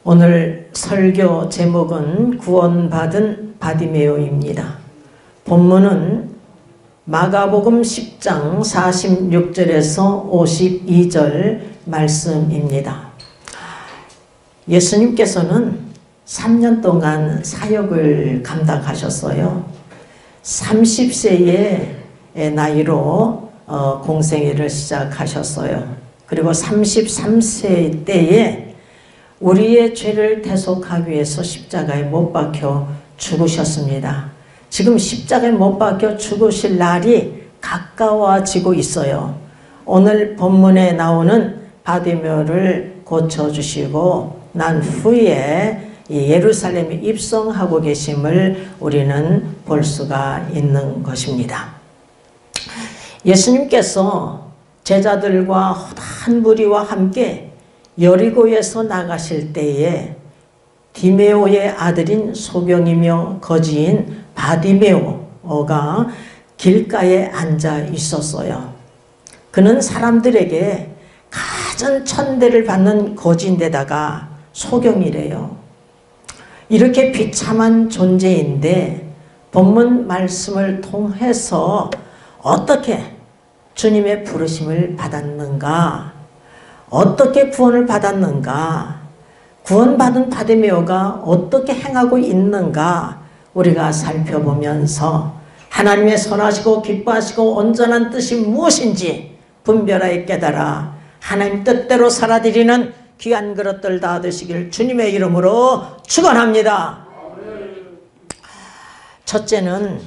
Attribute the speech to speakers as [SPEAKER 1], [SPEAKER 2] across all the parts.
[SPEAKER 1] 오늘 설교 제목은 구원받은 바디메오입니다. 본문은 마가복음 10장 46절에서 52절 말씀입니다. 예수님께서는 3년 동안 사역을 감당하셨어요. 30세의 나이로 공생애를 시작하셨어요. 그리고 33세 때에 우리의 죄를 대속하기 위해서 십자가에 못 박혀 죽으셨습니다. 지금 십자가에 못 박혀 죽으실 날이 가까워지고 있어요. 오늘 본문에 나오는 바디메오를 고쳐주시고 난 후에 예루살렘에 입성하고 계심을 우리는 볼 수가 있는 것입니다. 예수님께서 제자들과 한 무리와 함께 여리고에서 나가실 때에 디메오의 아들인 소경이며 거지인 바디메오가 길가에 앉아 있었어요. 그는 사람들에게 가진 천대를 받는 거지인데다가 소경이래요. 이렇게 비참한 존재인데 본문 말씀을 통해서 어떻게 주님의 부르심을 받았는가, 어떻게 구원을 받았는가, 구원받은 바디메오가 어떻게 행하고 있는가 우리가 살펴보면서 하나님의 선하시고 기뻐하시고 온전한 뜻이 무엇인지 분별하여 깨달아 하나님 뜻대로 살아드리는 귀한 그릇들 다 되시길 주님의 이름으로 축원합니다. 첫째는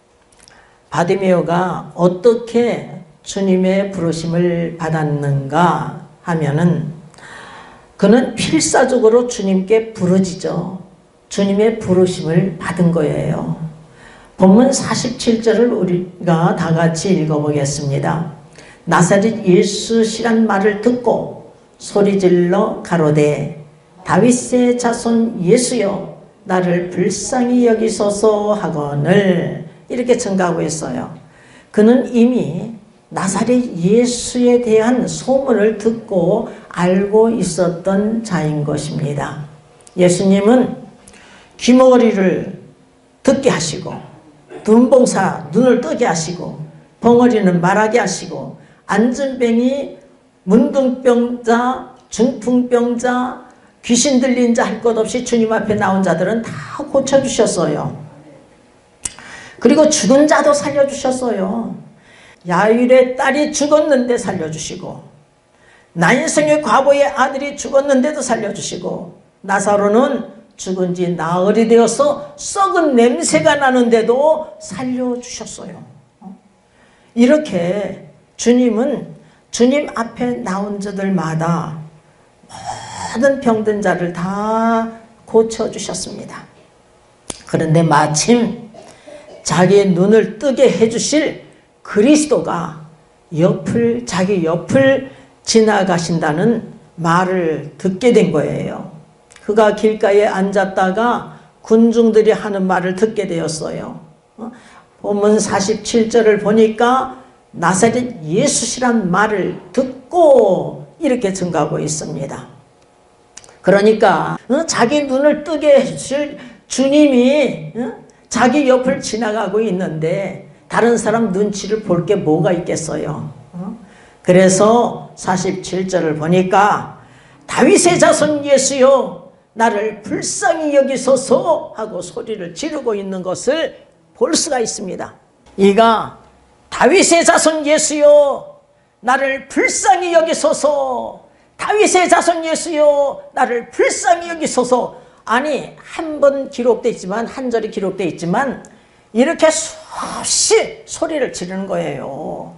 [SPEAKER 1] 바디메오가 어떻게 주님의 부르심을 받았는가 하면은 그는 필사적으로 주님께 부르짖어 주님의 부르심을 받은 거예요. 본문 47절을 우리가 다 같이 읽어보겠습니다. 나사렛 예수시란 말을 듣고 소리질러 가로되 다윗의 자손 예수여 나를 불쌍히 여기소서 하거늘 이렇게 증가하고 있어요. 그는 이미 나사렛 예수에 대한 소문을 듣고 알고 있었던 자인 것입니다. 예수님은 귀머거리를 듣게 하시고 눈봉사 눈을 뜨게 하시고 벙어리는 말하게 하시고 안진뱅이 문둥병자 중풍병자 귀신 들린 자 할 것 없이 주님 앞에 나온 자들은 다 고쳐주셨어요. 그리고 죽은 자도 살려주셨어요. 야일의 딸이 죽었는데 살려주시고 나인성의 과부의 아들이 죽었는데도 살려주시고 나사로는 죽은 지 나흘이 되어서 썩은 냄새가 나는데도 살려주셨어요. 이렇게 주님은 주님 앞에 나온 자들마다 모든 병든 자를 다 고쳐주셨습니다. 그런데 마침 자기의 눈을 뜨게 해주실 그리스도가 자기 옆을 지나가신다는 말을 듣게 된 거예요. 그가 길가에 앉았다가 군중들이 하는 말을 듣게 되었어요. 본문 47절을 보니까 나사렛 예수시란 말을 듣고 이렇게 증가하고 있습니다. 그러니까 자기 눈을 뜨게 해주실 주님이 자기 옆을 지나가고 있는데 다른 사람 눈치를 볼 게 뭐가 있겠어요. 그래서 47절을 보니까 다윗의 자손 예수여 나를 불쌍히 여기소서 하고 소리를 지르고 있는 것을 볼 수가 있습니다. 이가 다윗의 자손 예수여 나를 불쌍히 여기소서, 다윗의 자손 예수여 나를 불쌍히 여기소서. 아니 한 번 기록되어 있지만 한 절이 되어 있지만 이렇게 수없이 소리를 지르는 거예요.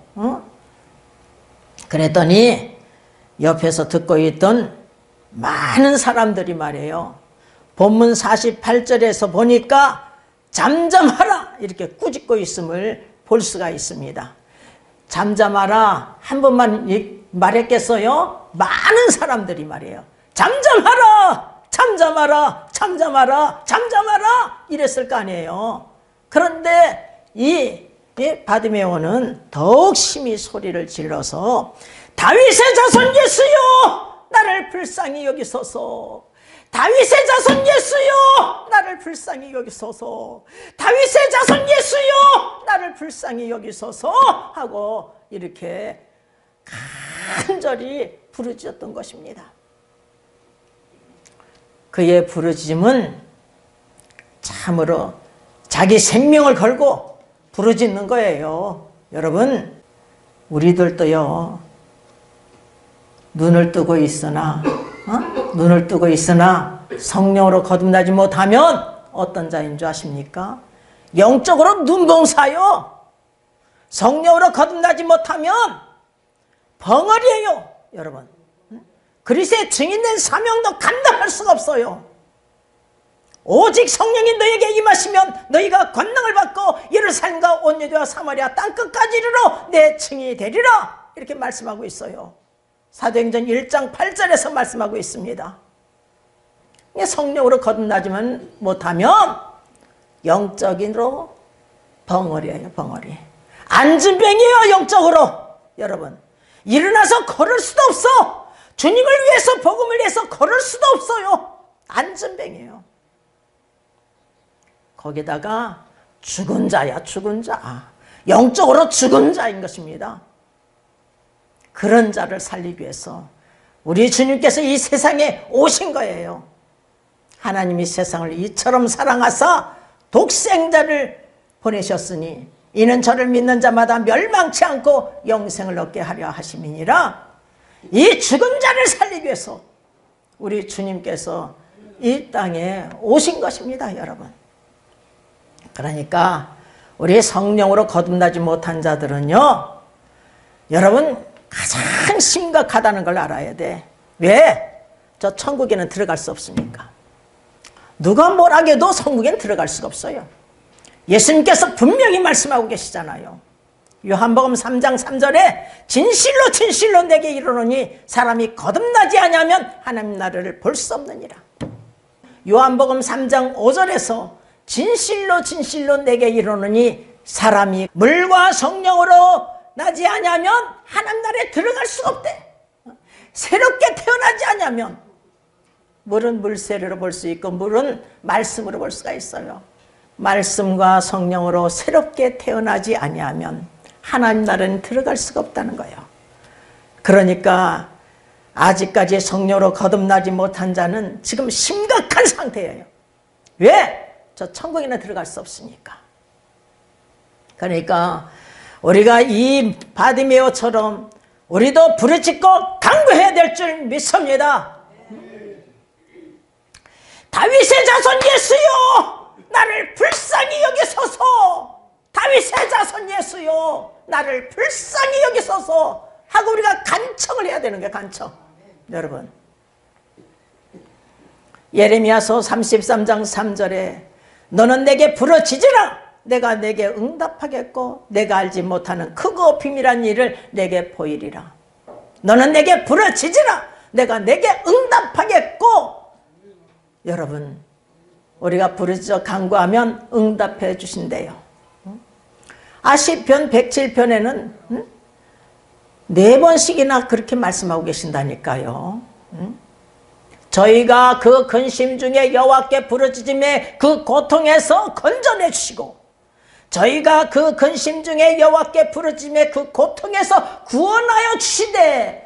[SPEAKER 1] 그랬더니 옆에서 듣고 있던 많은 사람들이 말이에요. 본문 48절에서 보니까 잠잠하라 이렇게 꾸짖고 있음을 볼 수가 있습니다. 잠잠하라 한 번만 말했겠어요? 많은 사람들이 말이에요. 잠잠하라! 잠잠하라! 잠잠하라! 잠잠하라! 이랬을 거 아니에요. 그런데 이 바디메오는 더욱 심히 소리를 질러서 다윗의 자손 예수여 나를 불쌍히 여기소서, 다윗의 자손 예수여 나를 불쌍히 여기소서. 다윗의 자손 예수여 나를 불쌍히 여기소서 하고 이렇게 간절히 부르짖었던 것입니다. 그의 부르짖음은 참으로 자기 생명을 걸고 부르짖는 거예요. 여러분, 우리들도요, 눈을 뜨고 있으나 눈을 뜨고 있으나 성령으로 거듭나지 못하면 어떤 자인 줄 아십니까? 영적으로 눈봉사요. 성령으로 거듭나지 못하면 벙어리예요. 여러분, 그리스도의 증인된 사명도 감당할 수가 없어요. 오직 성령이 너에게 임하시면 너희가 권능을 받고 예루살렘과 온 유대와 사마리아 땅끝까지 이르러 내 증인이 되리라 이렇게 말씀하고 있어요. 사도행전 1장 8절에서 말씀하고 있습니다. 성령으로 거듭나지만 못하면 영적인으로 벙어리예요. 벙어리. 안진뱅이에요. 영적으로. 여러분, 일어나서 걸을 수도 없어. 주님을 위해서, 복음을 위해서 걸을 수도 없어요. 안진뱅이에요. 거기다가 죽은 자야. 죽은 자. 영적으로 죽은 자인 것입니다. 그런 자를 살리기 위해서 우리 주님께서 이 세상에 오신 거예요. 하나님이 세상을 이처럼 사랑하사 독생자를 보내셨으니 이는 저를 믿는 자마다 멸망치 않고 영생을 얻게 하려 하심이니라. 이 죽은 자를 살리기 위해서 우리 주님께서 이 땅에 오신 것입니다. 여러분, 그러니까 우리 성령으로 거듭나지 못한 자들은요, 여러분 가장 심각하다는 걸 알아야 돼. 왜? 저 천국에는 들어갈 수 없으니까. 누가 뭘 하게도 천국에는 들어갈 수가 없어요. 예수님께서 분명히 말씀하고 계시잖아요. 요한복음 3장 3절에 진실로 진실로 내게 이르노니 사람이 거듭나지 아니하면 하나님 나라를 볼 수 없느니라. 요한복음 3장 5절에서 진실로 진실로 내게 이르노니 사람이 물과 성령으로 나지 아니하면 하나님 나라에 들어갈 수가 없대. 새롭게 태어나지 아니하면, 물은 물세례로 볼 수 있고 물은 말씀으로 볼 수가 있어요. 말씀과 성령으로 새롭게 태어나지 아니하면 하나님 나라는 들어갈 수가 없다는 거예요. 그러니까 아직까지 성령으로 거듭나지 못한 자는 지금 심각한 상태예요. 왜? 저 천국에는 들어갈 수 없으니까. 그러니까 우리가 이 바디메오처럼 우리도 부르짖고 간구해야 될 줄 믿습니다. 다윗의 자손 예수여 나를 불쌍히 여기소서. 다윗의 자손 예수여 나를 불쌍히 여기소서 하고 우리가 간청을 해야 되는 거예요. 간청. 여러분, 예레미야서 33장 3절에 너는 내게 부르짖으라 내가 내게 응답하겠고 내가 알지 못하는 크고 비밀한 일을 내게 보이리라. 너는 내게 부르짖으라 내가 내게 응답하겠고. 여러분, 우리가 부르짖어 간구하면 응답해 주신대요. 시편 107편에는 4번씩이나 그렇게 말씀하고 계신다니까요. 저희가 그 근심 중에 여호와께 부르짖음에 그 고통에서 건져내 주시고 저희가 그 근심 중에 여호와께 부르짖음에 그 고통에서 구원하여 주시되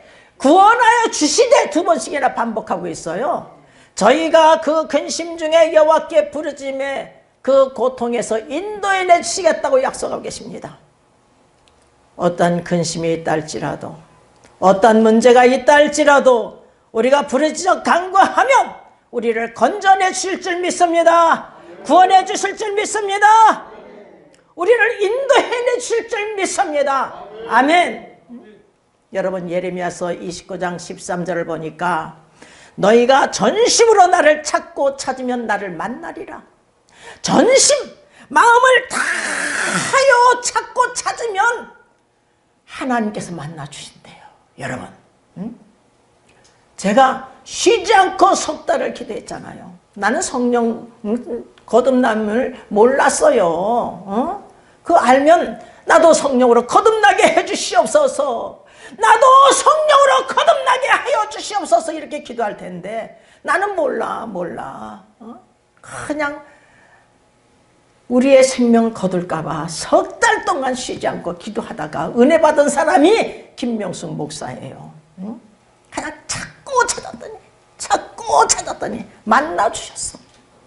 [SPEAKER 1] 2번씩이나 반복하고 있어요. 저희가 그 근심 중에 여호와께 부르짖음에 그 고통에서 인도해내 주시겠다고 약속하고 계십니다. 어떤 근심이 있다 할지라도 어떤 문제가 있다 할지라도 우리가 부르짖어 간구하면 우리를 건져내 주실 줄 믿습니다. 구원해 주실 줄 믿습니다. 우리를 인도해내 주실 줄 믿습니다. 아멘. 여러분, 예레미야서 29장 13절을 보니까 너희가 전심으로 나를 찾고 찾으면 나를 만나리라. 전심, 마음을 다하여 찾고 찾으면 하나님께서 만나 주신대요. 여러분, 제가 쉬지 않고 석 달을 기도했잖아요. 나는 성령 거듭남을 몰랐어요. 그거 알면 나도 성령으로 거듭나게 해주시옵소서. 나도 성령으로 거듭나게 하여 주시옵소서. 하시옵소서 이렇게 기도할 텐데 나는 몰라. 그냥 우리의 생명 거둘까 봐 석 달 동안 쉬지 않고 기도하다가 은혜 받은 사람이 김명숙 목사예요. 그냥 찾고 찾았더니 만나주셨어.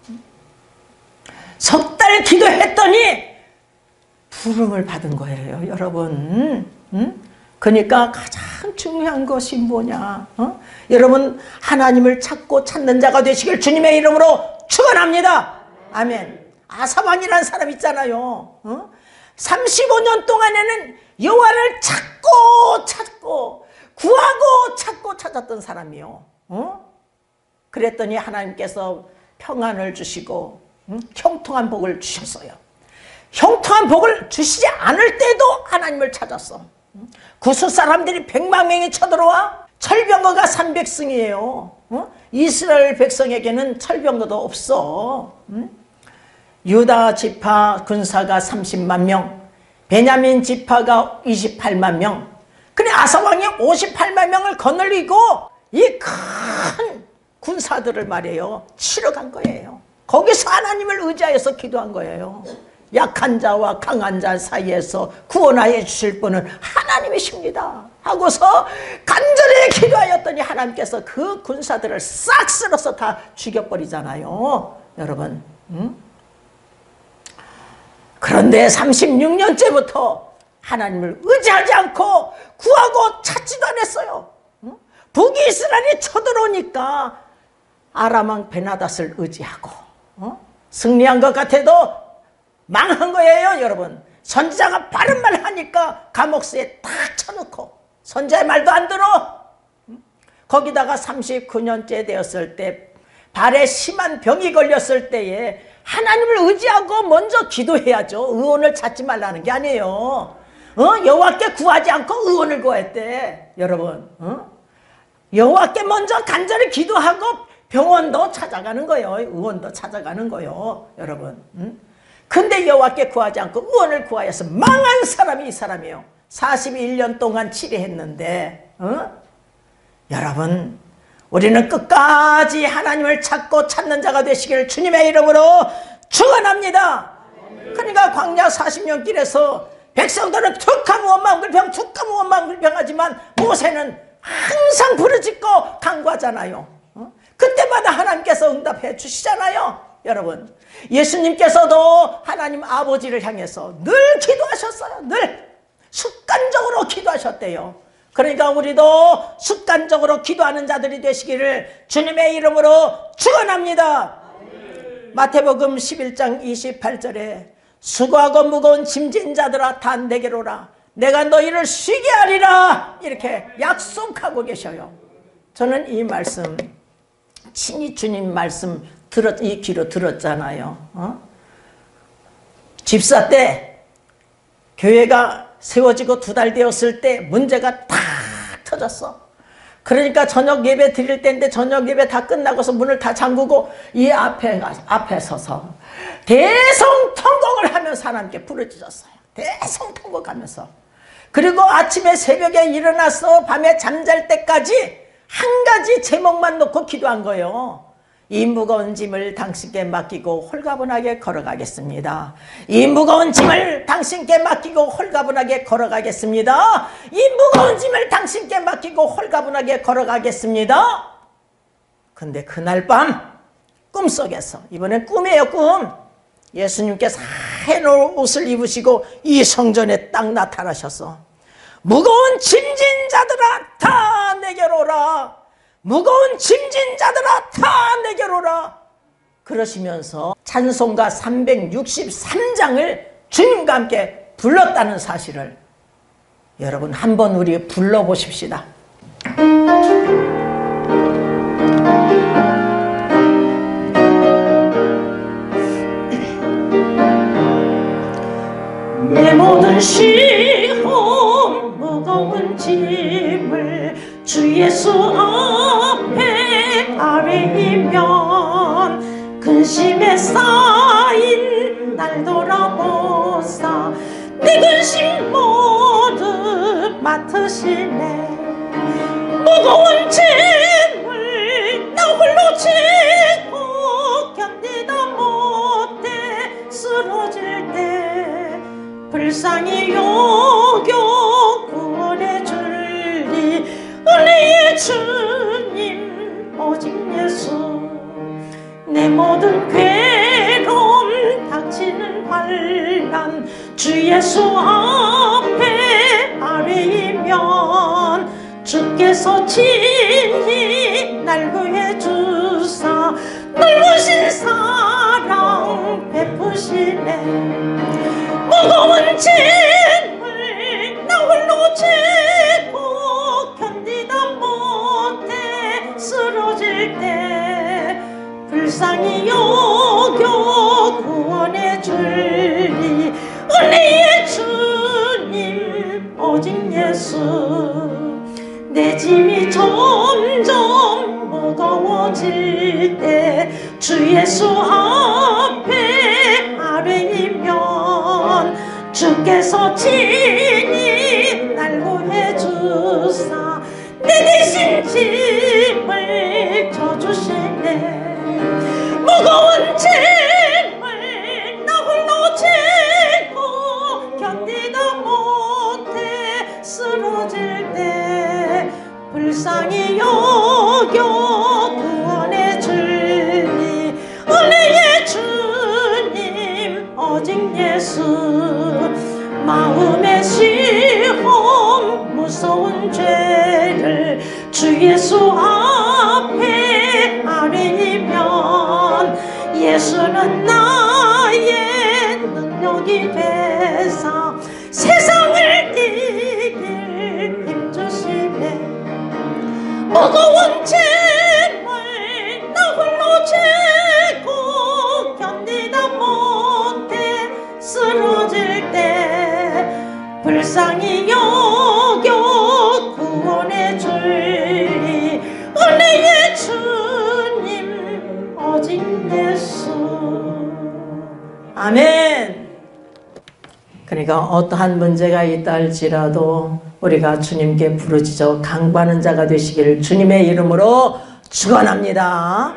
[SPEAKER 1] 석 달 기도했더니 부름을 받은 거예요, 여러분. 그러니까 가장 중요한 것이 뭐냐? 여러분, 하나님을 찾고 찾는 자가 되시길 주님의 이름으로 축원합니다. 아멘. 아사왕이라는 사람 있잖아요. 35년 동안에는 여호와를 찾고 구하고 찾고 찾았던 사람이요. 그랬더니 하나님께서 평안을 주시고 형통한 복을 주셨어요. 형통한 복을 주시지 않을 때도 하나님을 찾았어. 구스 사람들이 100만 명이 쳐들어와 철병거가 300승이에요. 이스라엘 백성에게는 철병거도 없어. 유다 지파 군사가 30만 명, 베냐민 지파가 28만 명. 그래 아사왕이 58만 명을 거느리고 이 큰 군사들을 말이에요 치러 간 거예요. 거기서 하나님을 의지하여서 기도한 거예요. 약한 자와 강한 자 사이에서 구원하여 주실 분은 하나님이십니다 하고서 간절히 기도하였더니 하나님께서 그 군사들을 싹 쓸어서 다 죽여버리잖아요, 여러분. 그런데 36년째부터 하나님을 의지하지 않고 구하고 찾지도 않았어요. 북이스라엘이 쳐들어오니까 아람왕 베나닷을 의지하고 승리한 것 같아도 망한 거예요, 여러분. 선지자가 바른 말 하니까 감옥수에 딱 쳐놓고 선지자의 말도 안 들어. 거기다가 39년째 되었을 때 발에 심한 병이 걸렸을 때에 하나님을 의지하고 먼저 기도해야죠. 의원을 찾지 말라는 게 아니에요. 여호와께 구하지 않고 의원을 구했대, 여러분. 여호와께 먼저 간절히 기도하고 병원도 찾아가는 거예요. 의원도 찾아가는 거예요, 여러분. 근데 여호와께 구하지 않고 의원을 구하여서 망한 사람이 이 사람이에요. 41년 동안 치료했는데 여러분, 우리는 끝까지 하나님을 찾고 찾는 자가 되시기를 주님의 이름으로 축원합니다. 그러니까 광야 40년 길에서 백성들은 툭하면 원망불평 툭하면 원망불평하지만 모세는 항상 부르짖고 간구하잖아요. 그때마다 하나님께서 응답해 주시잖아요, 여러분. 예수님께서도 하나님 아버지를 향해서 늘 기도하셨어요. 늘 습관적으로 기도하셨대요. 그러니까 우리도 습관적으로 기도하는 자들이 되시기를 주님의 이름으로 축원합니다. 마태복음 11장 28절에 수고하고 무거운 짐진 자들아 다 내게로 오라 내가 너희를 쉬게 하리라 이렇게 약속하고 계셔요. 저는 이 말씀 친히 주님 말씀 이 귀로 들었잖아요. 집사 때 교회가 세워지고 2달 되었을 때 문제가 탁 터졌어. 그러니까 저녁 예배 드릴 때인데 저녁 예배 다 끝나고서 문을 다 잠그고 이 앞에 서서 대성통곡을 하면서 하나님께 부르짖었어요. 대성통곡하면서. 그리고 아침에 새벽에 일어나서 밤에 잠잘 때까지 한 가지 제목만 놓고 기도한 거예요. 이 무거운 짐을 당신께 맡기고 홀가분하게 걸어가겠습니다. 이 무거운 짐을 당신께 맡기고 홀가분하게 걸어가겠습니다. 이 무거운 짐을 당신께 맡기고 홀가분하게 걸어가겠습니다. 근데 그날 밤 꿈속에서, 이번엔 꿈이에요, 꿈. 예수님께서 하얀 옷을 입으시고 이 성전에 딱 나타나셔서 무거운 짐진 자들아 다 내게로 오라. 무거운 짐진 자들아 다 내게로 오라. 그러시면서 찬송가 363장을 주님과 함께 불렀다는 사실을 여러분 한번 우리 불러보십시다. 내 모든 시험 무거운 짐을 주 예수 앞에 아뢰이면 근심에 쌓인 날 돌아보사 내 근심 모두 맡으시네. 무거운 짐 주님 오직 예수 내 모든 괴로움 닥치는 환난 주 예수 앞에 아뢰이면 주께서 친히 날 구해 주사 넓으신 사랑 베푸시네 무거운 짐을 나 홀로 지고 견디다 못해 쓰러질 때 불쌍히 여겨 구원해 주리 은혜의 주님 오직 예수 내 짐이 점점 무거워질 때 주 예수 앞에 아뢰이면 주께서 친히 날 구해 주사 내 대신 짐을 져주시네 무거운 짐을 나 홀로 지고 견디다 못해 쓰러질 때 불쌍히 여겨 구원해 주니 은혜의 주님 오직 예수 마음의 시험 무서운 죄를 주 예수 앞에 아뢰이면 예수는 나의 능력이 되사 세상을 이길 힘주시네 무거운 짐을 나 홀로 지고 견디다 못해 쓰러질 때 불쌍히 여겨 구원해 주리 은혜의 주님 오직 예수 아멘. 그러니까 어떠한 문제가 있다 할지라도 우리가 주님께 부르짖어 강구하는 자가 되시기를 주님의 이름으로 축원합니다.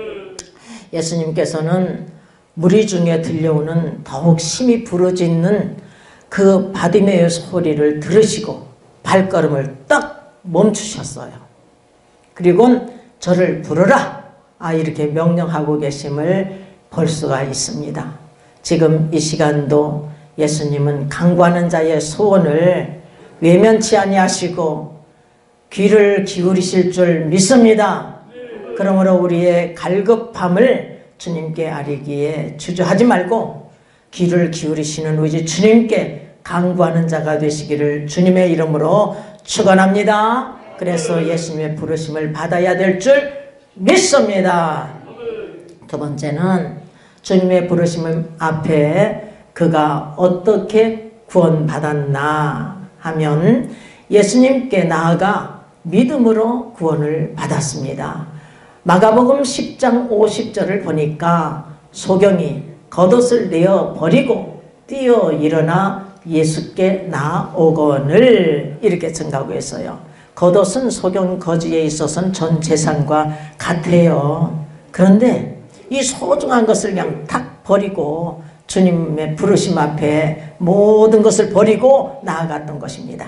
[SPEAKER 1] 예수님께서는 무리 중에 들려오는 더욱 심히 부르짖는 그 바디메의 소리를 들으시고 발걸음을 딱 멈추셨어요. 그리고 저를 부르라 이렇게 명령하고 계심을 볼 수가 있습니다. 지금 이 시간도 예수님은 강구하는 자의 소원을 외면치 아니하시고 귀를 기울이실 줄 믿습니다. 그러므로 우리의 갈급함을 주님께 아뢰기에 주저하지 말고 귀를 기울이시는 우리 주님께 강구하는 자가 되시기를 주님의 이름으로 축원합니다. 그래서 예수님의 부르심을 받아야 될 줄 믿습니다. 두 번째는 주님의 부르심 앞에 그가 어떻게 구원받았나 하면 예수님께 나아가 믿음으로 구원을 받았습니다. 마가복음 10장 50절을 보니까 소경이 겉옷을 내어 버리고 뛰어 일어나 예수께 나아오거늘 이렇게 증가하고 있어요. 겉옷은 소경 거지에 있어서는 전 재산과 같아요. 그런데 이 소중한 것을 그냥 탁 버리고 주님의 부르심 앞에 모든 것을 버리고 나아갔던 것입니다.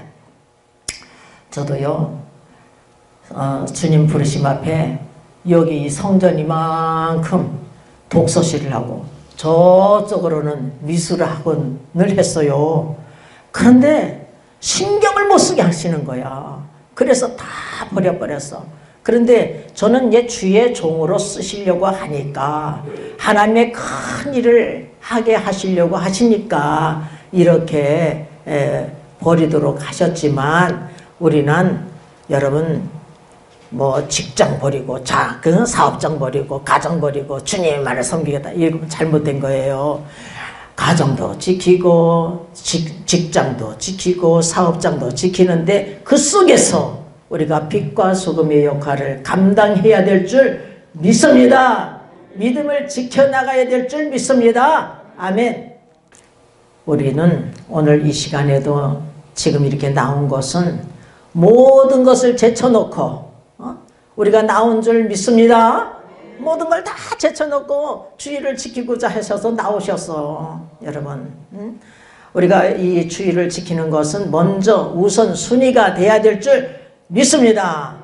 [SPEAKER 1] 저도요 주님 부르심 앞에 여기 성전 이만큼 독서실을 하고 저쪽으로는 미술학원을 했어요. 그런데 신경을 못 쓰게 하시는 거야. 그래서 다 버려버렸어. 그런데 저는 얘 주의 종으로 쓰시려고 하니까 하나님의 큰 일을 하게 하시려고 하시니까 이렇게 버리도록 하셨지만 우리는 여러분 뭐 직장 버리고 그 사업장 버리고 가정 버리고 주님의 말을 섬기겠다 이건 잘못된 거예요. 가정도 지키고 직장도 지키고 사업장도 지키는데 그 속에서 우리가 빛과 소금의 역할을 감당해야 될 줄 믿습니다. 믿음을 지켜나가야 될 줄 믿습니다. 아멘. 우리는 오늘 이 시간에도 지금 이렇게 나온 것은 모든 것을 제쳐놓고 우리가 나온 줄 믿습니다. 모든 걸 다 제쳐놓고 주의를 지키고자 하셔서 나오셨어. 여러분 우리가 이 주의를 지키는 것은 먼저 우선 순위가 돼야 될 줄 믿습니다.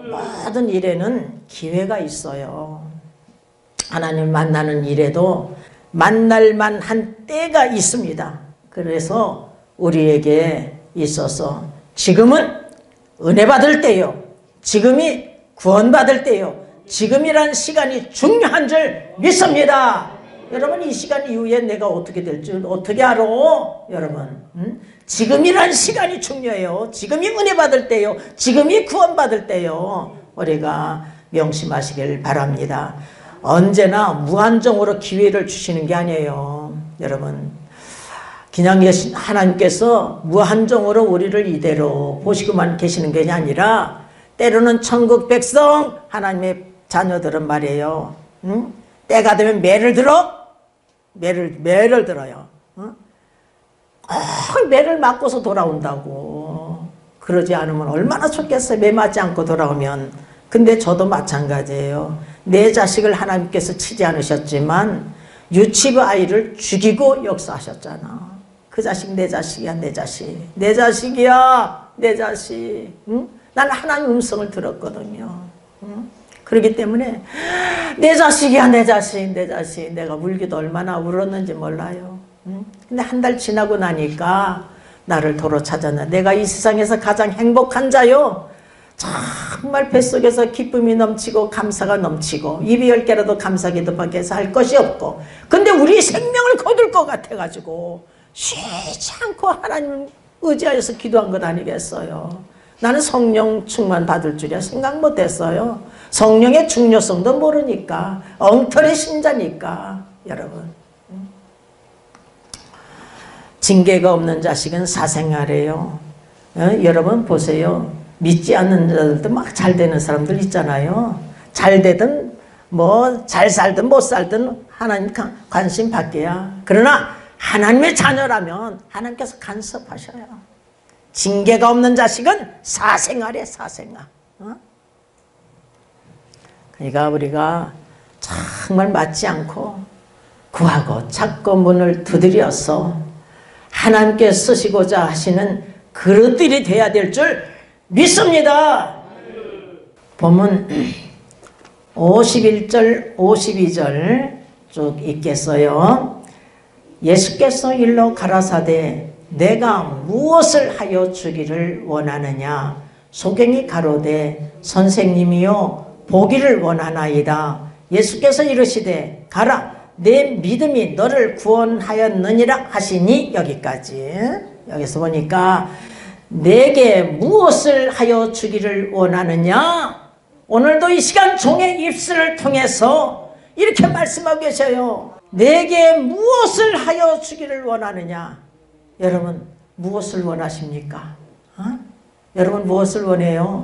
[SPEAKER 1] 모든 일에는 기회가 있어요. 하나님 만나는 일에도 만날 만한 때가 있습니다. 그래서 우리에게 있어서 지금은 은혜 받을 때요, 지금이 구원받을 때요, 지금이란 시간이 중요한 줄 믿습니다. 여러분, 이 시간 이후에 내가 어떻게 될 줄 어떻게 알아? 여러분, 지금이란 시간이 중요해요. 지금이 은혜 받을 때요, 지금이 구원받을 때요. 우리가 명심하시길 바랍니다. 언제나 무한정으로 기회를 주시는 게 아니에요. 여러분, 그냥 하나님께서 무한정으로 우리를 이대로 보시고만 계시는 게 아니라 때로는 천국 백성, 하나님의 자녀들은 말이에요, 때가 되면 매를 들어요. 매를 맞고서 돌아온다고. 그러지 않으면 얼마나 좋겠어요. 매 맞지 않고 돌아오면. 근데 저도 마찬가지예요. 내 자식을 하나님께서 치지 않으셨지만 유치부 아이를 죽이고 역사하셨잖아. 그 자식 내 자식이야, 내 자식. 내 자식이야, 내 자식. 응? 난 하나님 음성을 들었거든요. 응? 그렇기 때문에 내 자식이야, 내 자식, 내 자식. 내가 울기도 얼마나 울었는지 몰라요. 응? 근데 한 달 지나고 나니까 나를 도로 찾았나. 내가 이 세상에서 가장 행복한 자요. 정말 뱃속에서 기쁨이 넘치고 감사가 넘치고 입이 10개라도 감사기도밖에 해서 할 것이 없고, 근데 우리 생명을 거둘 것 같아가지고 쉬지 않고 하나님 의지하여서 기도한 것 아니겠어요. 나는 성령 충만 받을 줄이야 생각 못했어요. 성령의 중요성도 모르니까, 엉터리 신자니까. 여러분, 징계가 없는 자식은 사생아래요. 여러분 보세요. 믿지 않는 자들도 막 잘 되는 사람들 있잖아요. 잘 되든 뭐 잘 살든 못 살든 하나님 관심 받게야. 그러나 하나님의 자녀라면 하나님께서 간섭하셔요. 징계가 없는 자식은 사생아래, 사생아. 그러니까 우리가 정말 맞지 않고 구하고 찾고 문을 두드려서 하나님께 쓰시고자 하시는 그릇들이 돼야 될 줄 믿습니다. 보면 51절 52절 쭉 읽겠어요. 예수께서 일러 가라사대 내가 무엇을 하여 주기를 원하느냐. 소경이 가로되 선생님이여 보기를 원하나이다. 예수께서 이르시되 가라 내 믿음이 너를 구원하였느니라 하시니. 여기까지. 여기서 보니까 내게 무엇을 하여 주기를 원하느냐. 오늘도 이 시간 종의 입술을 통해서 이렇게 말씀하고 계셔요. 내게 무엇을 하여 주기를 원하느냐. 여러분 무엇을 원하십니까? 여러분 무엇을 원해요?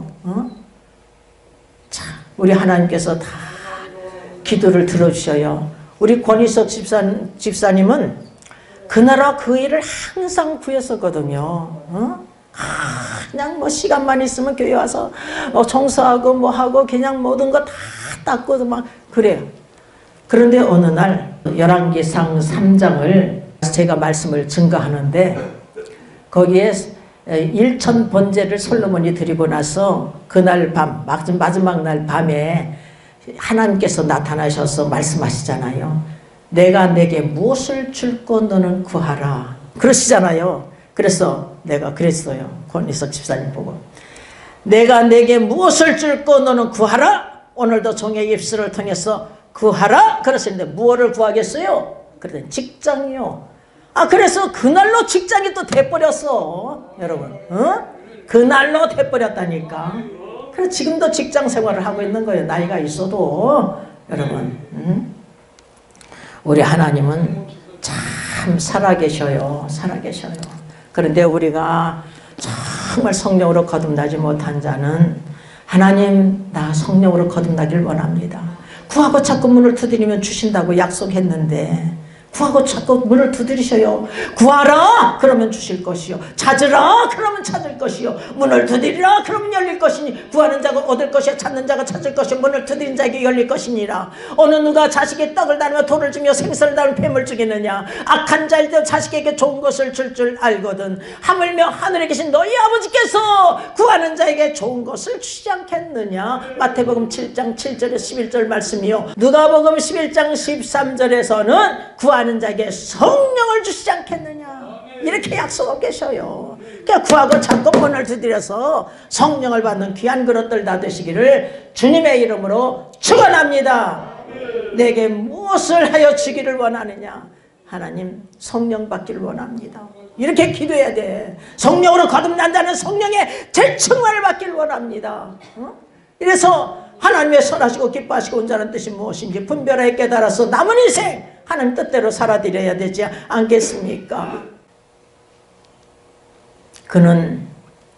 [SPEAKER 1] 자, 우리 하나님께서 다 기도를 들어주셔요. 우리 권희석 집사님은 그 나라 그 일을 항상 구했었거든요. 그냥 뭐 시간만 있으면 교회 와서 청소하고 뭐 하고 그냥 모든 거 다 닦고 막 그래요. 그런데 어느 날 열왕기상 3장을 제가 말씀을 증거하는데 거기에 일천 번제를 솔로몬이 드리고 나서 그날 밤 마지막 날 밤에 하나님께서 나타나셔서 말씀하시잖아요. 내가 내게 무엇을 줄고 너는 구하라 그러시잖아요. 그래서 내가 그랬어요. 권희석 집사님 보고 내가 내게 무엇을 줄고 너는 구하라. 오늘도 종의 입술을 통해서 구하라 그러시는데 무엇을 구하겠어요? 그랬더니 직장이요. 그래서 그날로 직장이 또 돼버렸어. 여러분 그날로 돼버렸다니까. 그래서 지금도 직장 생활을 하고 있는 거예요. 나이가 있어도. 여러분 우리 하나님은 참 살아계셔요. 살아계셔요. 그런데 우리가 정말 성령으로 거듭나지 못한 자는 하나님 나 성령으로 거듭나길 원합니다. 구하고 찾고 문을 두드리면 주신다고 약속했는데 구하고 찾고 문을 두드리셔요. 구하라 그러면 주실 것이요, 찾으라 그러면 찾을 것이요, 문을 두드리라 그러면 열릴 것이니, 구하는 자가 얻을 것이요 찾는 자가 찾을 것이요 문을 두드린 자에게 열릴 것이니라. 어느 누가 자식의 떡을 나누며 돌을 주며 생선을 나누며 뱀을 죽이느냐. 악한 자일도 자식에게 좋은 것을 줄 줄 알거든. 하물며 하늘에 계신 너희 아버지께서 구하는 자에게 좋은 것을 주시지 않겠느냐. 마태복음 7장 7절에서 11절 말씀이요, 누가복음 11장 13절에서는 구하는 자에게 성령을 주시지 않겠느냐, 이렇게 약속하고 계셔요. 그러니까 구하고 찾고 문을 두드려서 성령을 받는 귀한 그릇들 다 되시기를 주님의 이름으로 축원합니다. 내게 무엇을 하여 주기를 원하느냐. 하나님 성령 받기를 원합니다. 이렇게 기도해야 돼. 성령으로 거듭난 자는 성령의 재충만을 받기를 원합니다. 이래서 하나님의 선하시고 기뻐하시고 온전한 뜻이 무엇인지 분별하여 깨달아서 남은 인생 하나님 뜻대로 살아드려야 되지 않겠습니까? 그는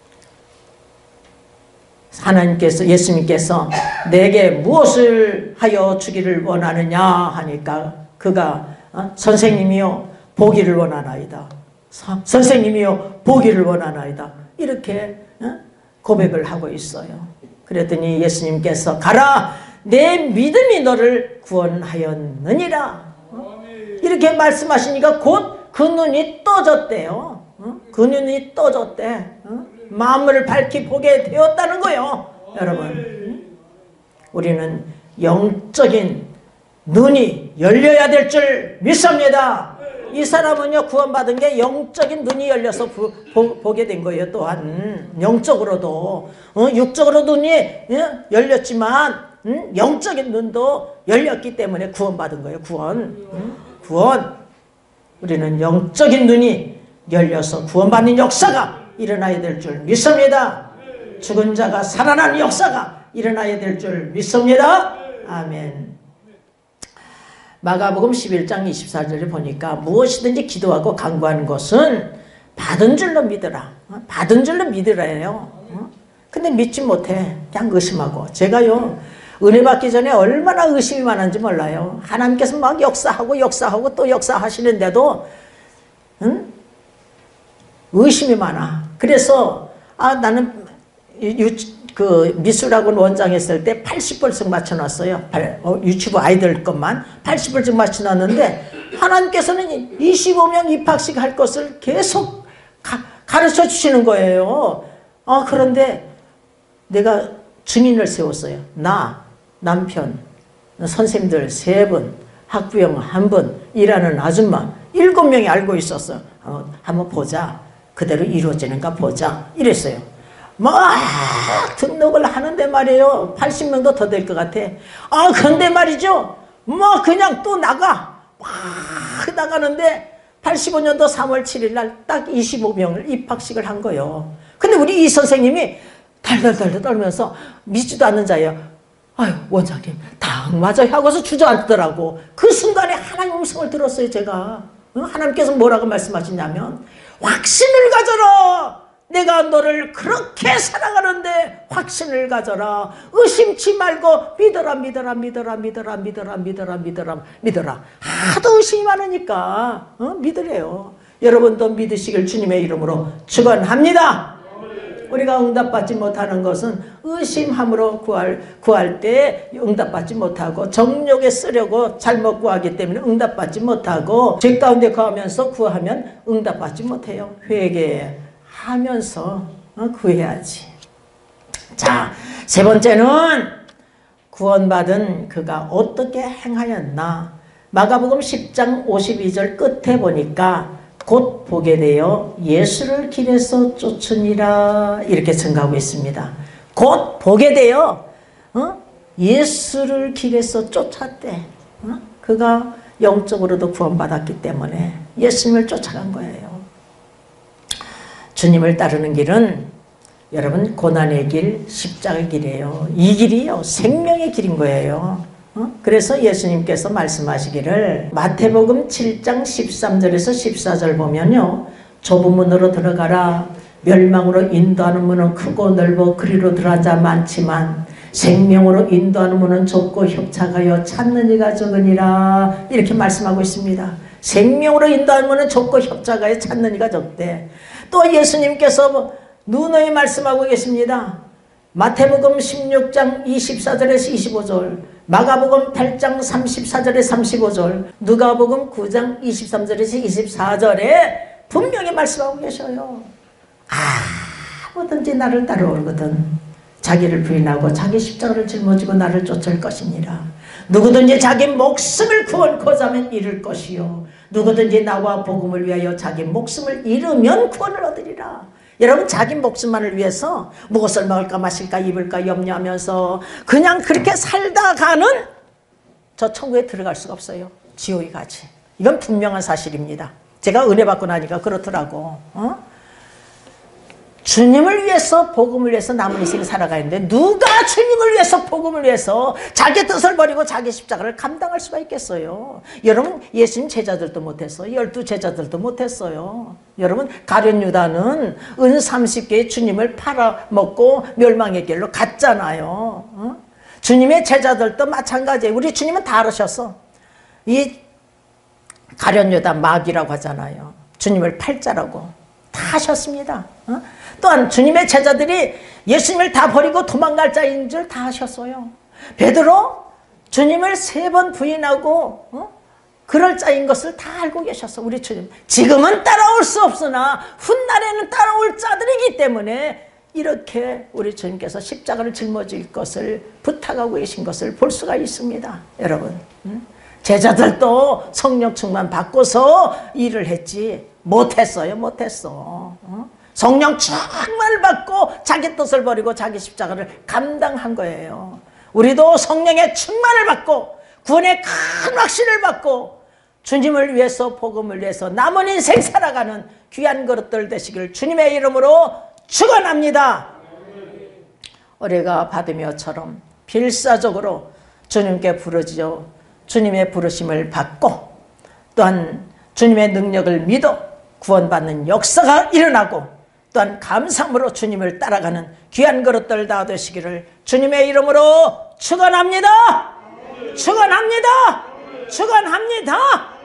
[SPEAKER 1] 하나님께서, 예수님께서 내게 무엇을 하여 주기를 원하느냐 하니까 그가 선생님이요 보기를 원하나이다. 선생님이요 보기를 원하나이다. 이렇게 고백을 하고 있어요. 그랬더니 예수님께서 가라, 내 믿음이 너를 구원하였느니라. 이렇게 말씀하시니까 곧 그 눈이 떠졌대요. 그 눈이 떠졌대. 마음을 밝히 보게 되었다는 거예요. 여러분, 우리는 영적인 눈이 열려야 될 줄 믿습니다. 이 사람은요, 구원받은 게 영적인 눈이 열려서 보게 된 거예요. 또한 영적으로도, 육적으로 눈이 열렸지만 영적인 눈도 열렸기 때문에 구원받은 거예요. 구원. 우리는 영적인 눈이 열려서 구원받는 역사가 일어나야 될 줄 믿습니다. 죽은 자가 살아나는 역사가 일어나야 될 줄 믿습니다. 아멘. 마가복음 11장 24절에 보니까 무엇이든지 기도하고 간구하는 것은 받은 줄로 믿으라. 받은 줄로 믿으라예요. 근데 믿지 못해. 그냥 의심하고. 제가요, 은혜 받기 전에 얼마나 의심이 많은지 몰라요. 하나님께서 막 역사하고 또 역사하시는데도 의심이 많아. 그래서 나는 미술학원 원장 했을 때 80벌씩 맞춰놨어요. 유치부 아이들 것만 80벌씩 맞춰놨는데 하나님께서는 25명 입학식 할 것을 계속 가르쳐 주시는 거예요. 그런데 내가 증인을 세웠어요. 나, 남편, 선생님들 3분, 학부형 1분, 일하는 아줌마 7명이 알고 있었어. 한번 보자. 그대로 이루어지는가 보자. 이랬어요. 막 등록을 하는데 말이에요. 80명도 더 될 것 같아. 근데 말이죠. 뭐 그냥 또 나가. 막 나가는데 85년도 3월 7일 날 딱 25명을 입학식을 한 거예요. 근데 우리 이 선생님이 달달달 떨면서 믿지도 않는 자예요. 아유, 원장님 딱 맞아요 하고서 주저앉더라고. 그 순간에 하나님 음성을 들었어요. 제가. 하나님께서 뭐라고 말씀하시냐면, 확신을 가져라. 내가 너를 그렇게 사랑하는데 확신을 가져라. 의심치 말고 믿어라. 하도 의심이 많으니까 믿으래요. 여러분도 믿으시길 주님의 이름으로 축원합니다. 우리가 응답받지 못하는 것은 의심함으로 구할 때 응답받지 못하고, 정욕에 쓰려고 잘못 구하기 때문에 응답받지 못하고, 죄 가운데 거하면서 구하면 응답받지 못해요. 회개하면서 구해야지. 자, 세 번째는 구원받은 그가 어떻게 행하였나. 마가복음 10장 52절 끝에 보니까 곧 보게 되어 예수를 길에서 쫓으니라 이렇게 증가하고 있습니다. 곧 보게 되어 예수를 길에서 쫓았대. 그가 영적으로도 구원받았기 때문에 예수님을 쫓아간 거예요. 주님을 따르는 길은 여러분 고난의 길, 십자가의 길이에요. 이 길이요 생명의 길인 거예요. 그래서 예수님께서 말씀하시기를 마태복음 7장 13절에서 14절 보면요, 좁은 문으로 들어가라. 멸망으로 인도하는 문은 크고 넓어 그리로 들어간 자 많지만 생명으로 인도하는 문은 좁고 협착하여 찾는 이가 적으니라 이렇게 말씀하고 있습니다. 생명으로 인도하면 좋고 협자가에 찾는 이가 적대. 또 예수님께서 누누이 말씀하고 계십니다. 마태복음 16장 24절에서 25절, 마가복음 8장 34절에서 35절, 누가복음 9장 23절에서 24절에 분명히 말씀하고 계셔요. 아무든지 나를 따라오거든 자기를 부인하고 자기 십자가를 짊어지고 나를 쫓을 것이니라. 누구든지 자기 목숨을 구원코자 하면 잃을 것이요 누구든지 나와 복음을 위하여 자기 목숨을 잃으면 구원을 얻으리라. 여러분, 자기 목숨만을 위해서 무엇을 먹을까 마실까 입을까 염려하면서 그냥 그렇게 살다가는 저 천국에 들어갈 수가 없어요. 지옥에 가지. 이건 분명한 사실입니다. 제가 은혜 받고 나니까 그렇더라고. 주님을 위해서 복음을 위해서 남은 인생 살아가는데 누가 주님을 위해서 복음을 위해서 자기 뜻을 버리고 자기 십자가를 감당할 수가 있겠어요. 여러분, 예수님 제자들도 못했어요. 12 제자들도 못했어요. 여러분, 가룟 유다는 은 30개의 주님을 팔아먹고 멸망의 길로 갔잖아요. 주님의 제자들도 마찬가지예요. 우리 주님은 다 알으셨어. 이 가룟 유다 마귀라고 하잖아요. 주님을 팔자라고 다 하셨습니다. 또한 주님의 제자들이 예수님을 다 버리고 도망갈 자인 줄 다 아셨어요. 베드로 주님을 3번 부인하고 그럴 자인 것을 다 알고 계셨어. 우리 주님 지금은 따라올 수 없으나 훗날에는 따라올 자들이기 때문에 이렇게 우리 주님께서 십자가를 짊어질 것을 부탁하고 계신 것을 볼 수가 있습니다. 여러분, 제자들도 성령 충만 받고서 일을 했지 못했어요. 못했어. 성령 충만을 받고 자기 뜻을 버리고 자기 십자가를 감당한 거예요. 우리도 성령의 충만을 받고 구원의 큰 확신을 받고 주님을 위해서 복음을 위해서 남은 인생 살아가는 귀한 그릇들 되시길 주님의 이름으로 축원합니다. 우리가 받으며처럼 필사적으로 주님께 부르짖어 주님의 부르심을 받고 또한 주님의 능력을 믿어 구원받는 역사가 일어나고 또한 감사함으로 주님을 따라가는 귀한 그릇들 다 되시기를 주님의 이름으로 축원합니다. 축원합니다. 축원합니다.